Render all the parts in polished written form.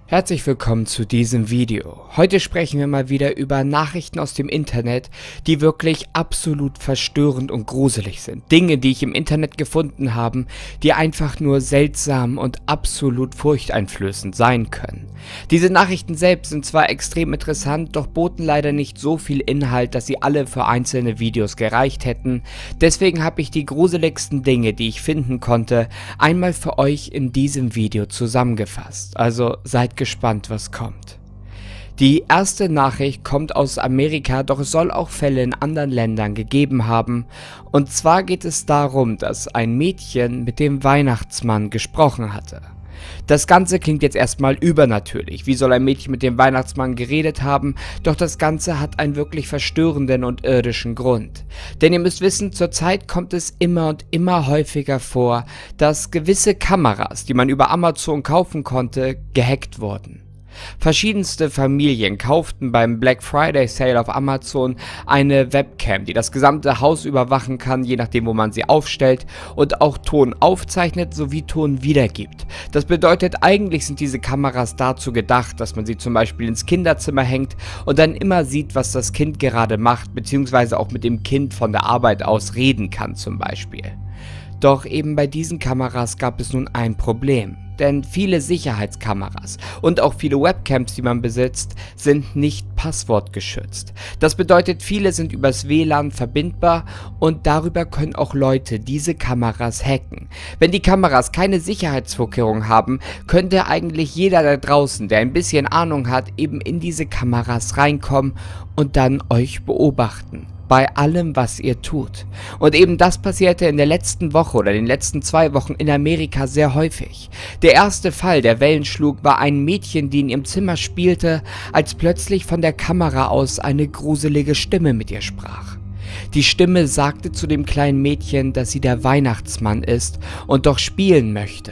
Herzlich willkommen zu diesem Video. Heute sprechen wir mal wieder über Nachrichten aus dem Internet, die wirklich absolut verstörend und gruselig sind. Dinge, die ich im Internet gefunden habe, die einfach nur seltsam und absolut furchteinflößend sein können. Diese Nachrichten selbst sind zwar extrem interessant, doch boten leider nicht so viel Inhalt, dass sie alle für einzelne Videos gereicht hätten. Deswegen habe ich die gruseligsten Dinge, die ich finden konnte, einmal für euch in diesem Video zusammengefasst. Also seid gespannt, was kommt. Die erste Nachricht kommt aus Amerika, doch es soll auch Fälle in anderen Ländern gegeben haben. Und zwar geht es darum, dass ein Mädchen mit dem Weihnachtsmann gesprochen hatte. Das Ganze klingt jetzt erstmal übernatürlich. Wie soll ein Mädchen mit dem Weihnachtsmann geredet haben? Doch das Ganze hat einen wirklich verstörenden und irdischen Grund. Denn ihr müsst wissen, zurzeit kommt es immer und immer häufiger vor, dass gewisse Kameras, die man über Amazon kaufen konnte, gehackt wurden. Verschiedenste Familien kauften beim Black Friday Sale auf Amazon eine Webcam, die das gesamte Haus überwachen kann, je nachdem wo man sie aufstellt, und auch Ton aufzeichnet sowie Ton wiedergibt. Das bedeutet, eigentlich sind diese Kameras dazu gedacht, dass man sie zum Beispiel ins Kinderzimmer hängt und dann immer sieht, was das Kind gerade macht, beziehungsweise auch mit dem Kind von der Arbeit aus reden kann zum Beispiel. Doch eben bei diesen Kameras gab es nun ein Problem. Denn viele Sicherheitskameras und auch viele Webcams, die man besitzt, sind nicht passwortgeschützt. Das bedeutet, viele sind übers WLAN verbindbar und darüber können auch Leute diese Kameras hacken. Wenn die Kameras keine Sicherheitsvorkehrungen haben, könnte eigentlich jeder da draußen, der ein bisschen Ahnung hat, eben in diese Kameras reinkommen und dann euch beobachten. Bei allem, was ihr tut. Und eben das passierte in der letzten Woche oder den letzten 2 Wochen in Amerika sehr häufig. Der erste Fall, der Wellen schlug, war ein Mädchen, die in ihrem Zimmer spielte, als plötzlich von der Kamera aus eine gruselige Stimme mit ihr sprach. Die Stimme sagte zu dem kleinen Mädchen, dass sie der Weihnachtsmann ist und doch spielen möchte.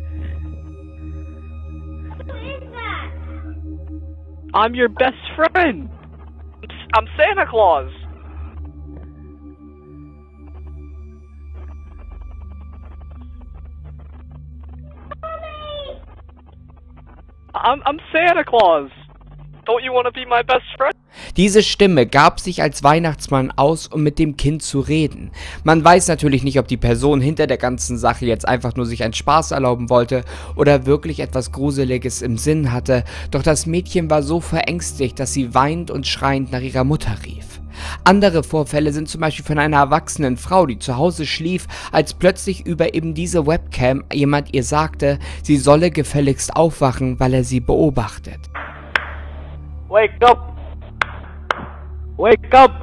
I'm your best friend. I'm Santa Claus. I'm Santa Claus. Don't you want to be my best friend? Diese Stimme gab sich als Weihnachtsmann aus, um mit dem Kind zu reden. Man weiß natürlich nicht, ob die Person hinter der ganzen Sache jetzt einfach nur sich einen Spaß erlauben wollte oder wirklich etwas Gruseliges im Sinn hatte, doch das Mädchen war so verängstigt, dass sie weinend und schreiend nach ihrer Mutter rief. Andere Vorfälle sind zum Beispiel von einer erwachsenen Frau, die zu Hause schlief, als plötzlich über eben diese Webcam jemand ihr sagte, sie solle gefälligst aufwachen, weil er sie beobachtet. Wake up! Wake up!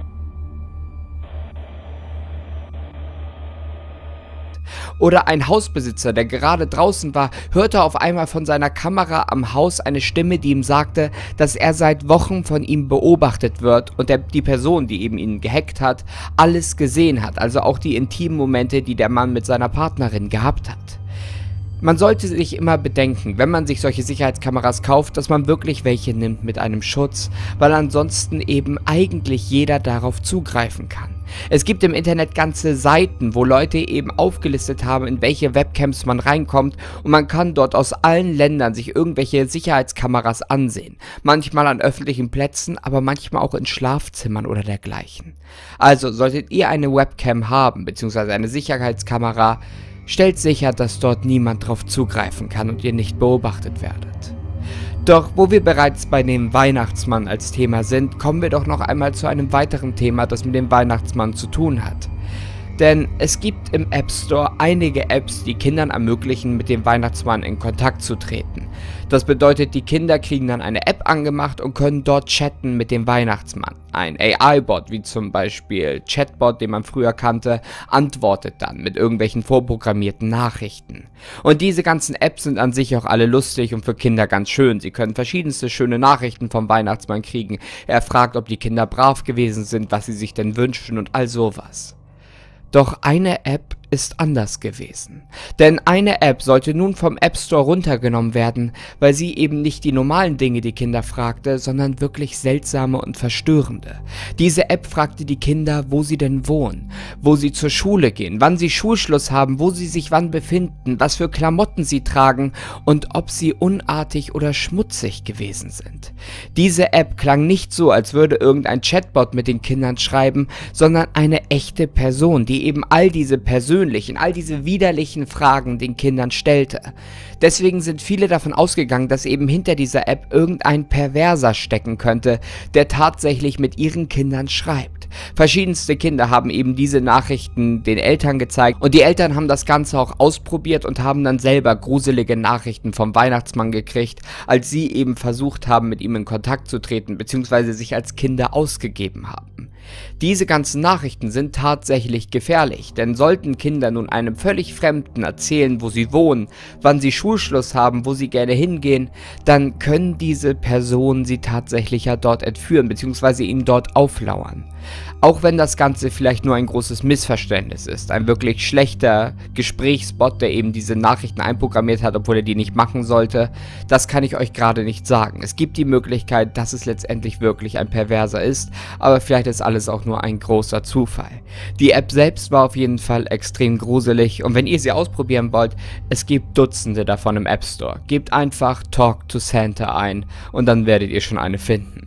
Oder ein Hausbesitzer, der gerade draußen war, hörte auf einmal von seiner Kamera am Haus eine Stimme, die ihm sagte, dass er seit Wochen von ihm beobachtet wird und die Person, die eben ihn gehackt hat, alles gesehen hat, also auch die intimen Momente, die der Mann mit seiner Partnerin gehabt hat. Man sollte sich immer bedenken, wenn man sich solche Sicherheitskameras kauft, dass man wirklich welche nimmt mit einem Schutz, weil ansonsten eben eigentlich jeder darauf zugreifen kann. Es gibt im Internet ganze Seiten, wo Leute eben aufgelistet haben, in welche Webcams man reinkommt, und man kann dort aus allen Ländern sich irgendwelche Sicherheitskameras ansehen. Manchmal an öffentlichen Plätzen, aber manchmal auch in Schlafzimmern oder dergleichen. Also solltet ihr eine Webcam haben, beziehungsweise eine Sicherheitskamera, stellt sicher, dass dort niemand drauf zugreifen kann und ihr nicht beobachtet werdet. Doch wo wir bereits bei dem Weihnachtsmann als Thema sind, kommen wir doch noch einmal zu einem weiteren Thema, das mit dem Weihnachtsmann zu tun hat. Denn es gibt im App Store einige Apps, die Kindern ermöglichen, mit dem Weihnachtsmann in Kontakt zu treten. Das bedeutet, die Kinder kriegen dann eine App angemacht und können dort chatten mit dem Weihnachtsmann. Ein AI-Bot, wie zum Beispiel Chatbot, den man früher kannte, antwortet dann mit irgendwelchen vorprogrammierten Nachrichten. Und diese ganzen Apps sind an sich auch alle lustig und für Kinder ganz schön. Sie können verschiedenste schöne Nachrichten vom Weihnachtsmann kriegen. Er fragt, ob die Kinder brav gewesen sind, was sie sich denn wünschen und all sowas. Doch eine App ist anders gewesen. Denn eine App sollte nun vom App Store runtergenommen werden, weil sie eben nicht die normalen Dinge die Kinder fragte, sondern wirklich seltsame und verstörende. Diese App fragte die Kinder, wo sie denn wohnen, wo sie zur Schule gehen, wann sie Schulschluss haben, wo sie sich wann befinden, was für Klamotten sie tragen und ob sie unartig oder schmutzig gewesen sind. Diese App klang nicht so, als würde irgendein Chatbot mit den Kindern schreiben, sondern eine echte Person, die eben all diese all diese widerlichen Fragen den Kindern stellte. Deswegen sind viele davon ausgegangen, dass eben hinter dieser App irgendein Perverser stecken könnte, der tatsächlich mit ihren Kindern schreibt. Verschiedenste Kinder haben eben diese Nachrichten den Eltern gezeigt und die Eltern haben das Ganze auch ausprobiert und haben dann selber gruselige Nachrichten vom Weihnachtsmann gekriegt, als sie eben versucht haben, mit ihm in Kontakt zu treten bzw. sich als Kinder ausgegeben haben. Diese ganzen Nachrichten sind tatsächlich gefährlich, denn sollten Kinder nun einem völlig Fremden erzählen, wo sie wohnen, wann sie Schulschluss haben, wo sie gerne hingehen, dann können diese Personen sie tatsächlich ja dort entführen bzw. ihnen dort auflauern. Auch wenn das Ganze vielleicht nur ein großes Missverständnis ist, ein wirklich schlechter Gesprächsbot, der eben diese Nachrichten einprogrammiert hat, obwohl er die nicht machen sollte, das kann ich euch gerade nicht sagen. Es gibt die Möglichkeit, dass es letztendlich wirklich ein Perverser ist, aber vielleicht ist alles auch nur ein großer Zufall. Die App selbst war auf jeden Fall extrem gruselig und wenn ihr sie ausprobieren wollt, es gibt Dutzende davon im App Store. Gebt einfach Talk to Santa ein und dann werdet ihr schon eine finden.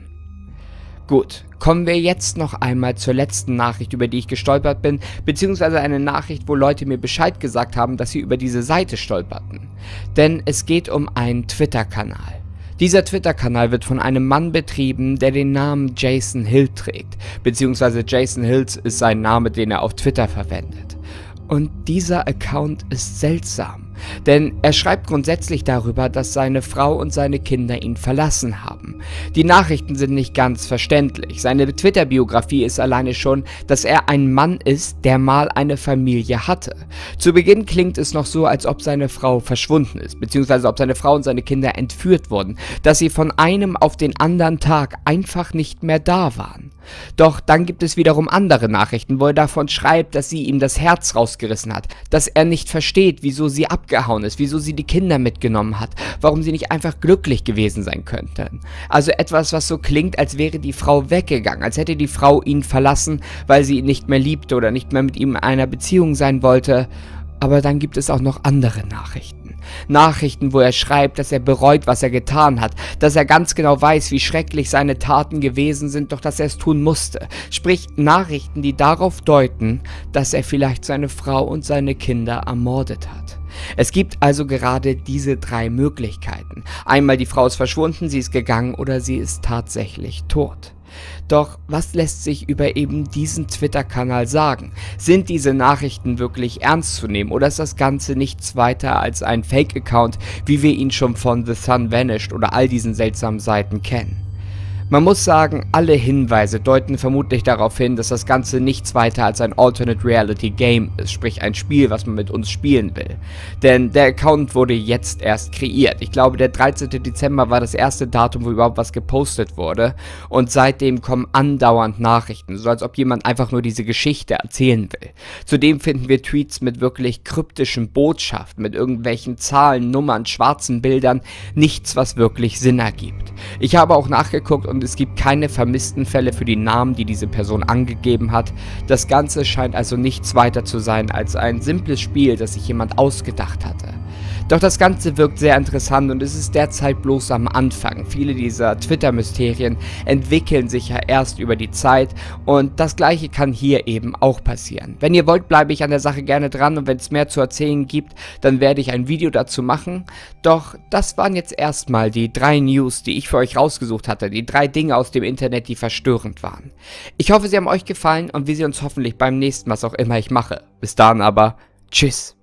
Gut, kommen wir jetzt noch einmal zur letzten Nachricht, über die ich gestolpert bin, beziehungsweise eine Nachricht, wo Leute mir Bescheid gesagt haben, dass sie über diese Seite stolperten. Denn es geht um einen Twitter-Kanal. Dieser Twitter-Kanal wird von einem Mann betrieben, der den Namen Jason Hill trägt, beziehungsweise Jason Hills ist sein Name, den er auf Twitter verwendet. Und dieser Account ist seltsam. Denn er schreibt grundsätzlich darüber, dass seine Frau und seine Kinder ihn verlassen haben. Die Nachrichten sind nicht ganz verständlich. Seine Twitter-Biografie ist alleine schon, dass er ein Mann ist, der mal eine Familie hatte. Zu Beginn klingt es noch so, als ob seine Frau verschwunden ist, beziehungsweise ob seine Frau und seine Kinder entführt wurden, dass sie von einem auf den anderen Tag einfach nicht mehr da waren. Doch dann gibt es wiederum andere Nachrichten, wo er davon schreibt, dass sie ihm das Herz rausgerissen hat, dass er nicht versteht, wieso sie abgehauen ist, wieso sie die Kinder mitgenommen hat, warum sie nicht einfach glücklich gewesen sein könnten. Also etwas, was so klingt, als wäre die Frau weggegangen, als hätte die Frau ihn verlassen, weil sie ihn nicht mehr liebte oder nicht mehr mit ihm in einer Beziehung sein wollte. Aber dann gibt es auch noch andere Nachrichten. Nachrichten, wo er schreibt, dass er bereut, was er getan hat, dass er ganz genau weiß, wie schrecklich seine Taten gewesen sind, doch dass er es tun musste. Sprich, Nachrichten, die darauf deuten, dass er vielleicht seine Frau und seine Kinder ermordet hat. Es gibt also gerade diese drei Möglichkeiten. Einmal die Frau ist verschwunden, sie ist gegangen oder sie ist tatsächlich tot. Doch was lässt sich über eben diesen Twitter-Kanal sagen? Sind diese Nachrichten wirklich ernst zu nehmen oder ist das Ganze nichts weiter als ein Fake-Account, wie wir ihn schon von The Sun Vanished oder all diesen seltsamen Seiten kennen? Man muss sagen, alle Hinweise deuten vermutlich darauf hin, dass das Ganze nichts weiter als ein Alternate Reality Game ist, sprich ein Spiel, was man mit uns spielen will. Denn der Account wurde jetzt erst kreiert. Ich glaube, der 13. Dezember war das erste Datum, wo überhaupt was gepostet wurde. Und seitdem kommen andauernd Nachrichten, so als ob jemand einfach nur diese Geschichte erzählen will. Zudem finden wir Tweets mit wirklich kryptischen Botschaften, mit irgendwelchen Zahlen, Nummern, schwarzen Bildern, nichts, was wirklich Sinn ergibt. Ich habe auch nachgeguckt und es gibt keine vermissten Fälle für die Namen, die diese Person angegeben hat. Das Ganze scheint also nichts weiter zu sein als ein simples Spiel, das sich jemand ausgedacht hatte. Doch das Ganze wirkt sehr interessant und es ist derzeit bloß am Anfang. Viele dieser Twitter-Mysterien entwickeln sich ja erst über die Zeit und das gleiche kann hier eben auch passieren. Wenn ihr wollt, bleibe ich an der Sache gerne dran und wenn es mehr zu erzählen gibt, dann werde ich ein Video dazu machen. Doch das waren jetzt erstmal die 3 News, die ich für euch rausgesucht hatte, die 3 Dinge aus dem Internet, die verstörend waren. Ich hoffe, sie haben euch gefallen und wir sehen uns hoffentlich beim nächsten, was auch immer ich mache. Bis dahin aber, tschüss.